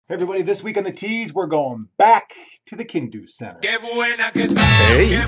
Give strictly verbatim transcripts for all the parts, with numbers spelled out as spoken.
Hey everybody, this week on the Tease, we're going back to the Kindoo Center. Hey, que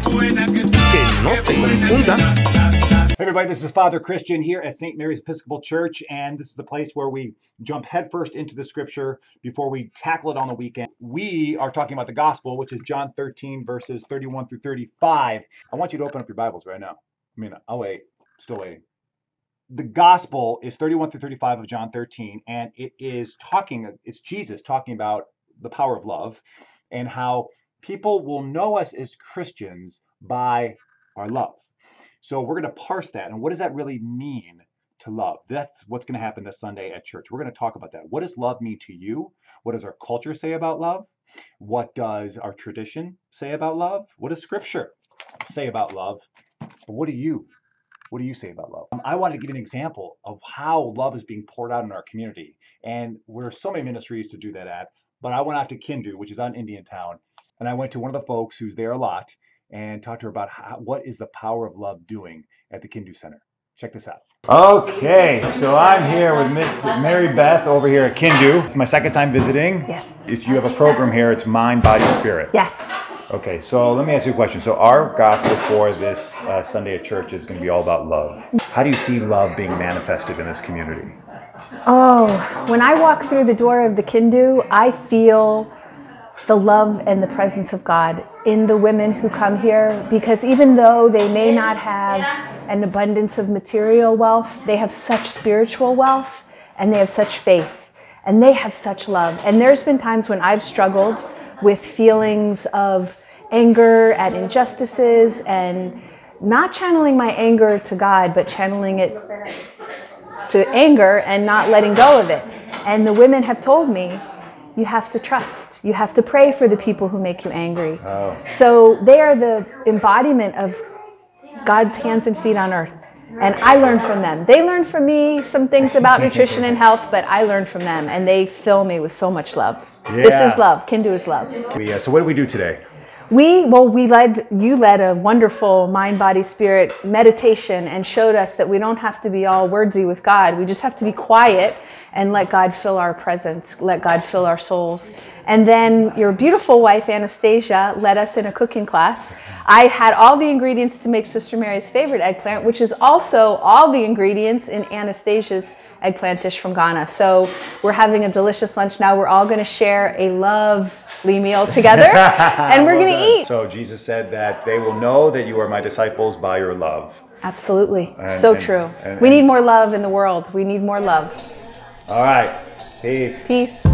no te confundas. Hey everybody, this is Father Christian here at Saint Mary's Episcopal Church, and this is the place where we jump headfirst into the scripture before we tackle it on the weekend. We are talking about the gospel, which is John thirteen, verses thirty-one through thirty-five. I want you to open up your Bibles right now. I mean, I'll wait. Still waiting. The gospel is thirty-one through thirty-five of John thirteen, and it is talking, it's Jesus talking about the power of love and how people will know us as Christians by our love. So we're going to parse that. And what does that really mean to love? That's what's going to happen this Sunday at church. We're going to talk about that. What does love mean to you? What does our culture say about love? What does our tradition say about love? What does Scripture say about love? What do you What do you say about love? Um, I wanted to give you an example of how love is being poured out in our community. And we're so many ministries to do that at, but I went out to Kindoo, which is on Indian Town, and I went to one of the folks who's there a lot and talked to her about how, what is the power of love doing at the Kindoo Center. Check this out. Okay, so I'm here with Miss Mary Beth over here at Kindoo. It's my second time visiting. Yes. If you have a program here, it's Mind, Body, Spirit. Yes. Okay, so let me ask you a question. So our gospel for this uh, Sunday at church is going to be all about love. How do you see love being manifested in this community? Oh, when I walk through the door of the Kindoo, I feel the love and the presence of God in the women who come here, because even though they may not have an abundance of material wealth, they have such spiritual wealth, and they have such faith, and they have such love. And there's been times when I've struggled with feelings of anger at injustices and not channeling my anger to God, but channeling it to anger and not letting go of it. And the women have told me, you have to trust. You have to pray for the people who make you angry. Oh. So they are the embodiment of God's hands and feet on earth. And I learned from them. They learned from me some things about nutrition and health, but I learned from them, and they fill me with so much love. Yeah. This is love. Kindoo is love. Yeah. So what do we do today? We, well, we led, you led a wonderful mind, body, spirit meditation and showed us that we don't have to be all wordsy with God. We just have to be quiet and let God fill our presence, let God fill our souls. And then your beautiful wife, Anastasia, led us in a cooking class. I had all the ingredients to make Sister Mary's favorite eggplant, which is also all the ingredients in Anastasia's eggplant dish from Ghana. So we're having a delicious lunch now. We're all going to share a lovely meal together, and we're well going to eat. So Jesus said that they will know that you are my disciples by your love. Absolutely. And, so and, true. And, and, we need more love in the world. We need more love. All right. Peace. Peace.